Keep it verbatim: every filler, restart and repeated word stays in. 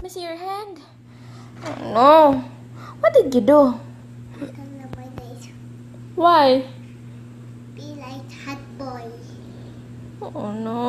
me see your hand. Oh no. What did you do? Why? Be like hot boy. Oh no.